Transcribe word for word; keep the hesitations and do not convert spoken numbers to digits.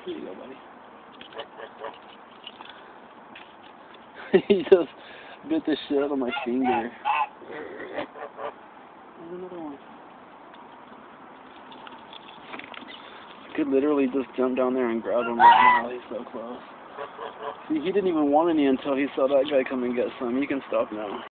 Here you go, buddy. He just bit the shit out of my finger. There's another one. I could literally just jump down there and grab him right now. He's so close. See, he didn't even want any until he saw that guy come and get some. You can stop now.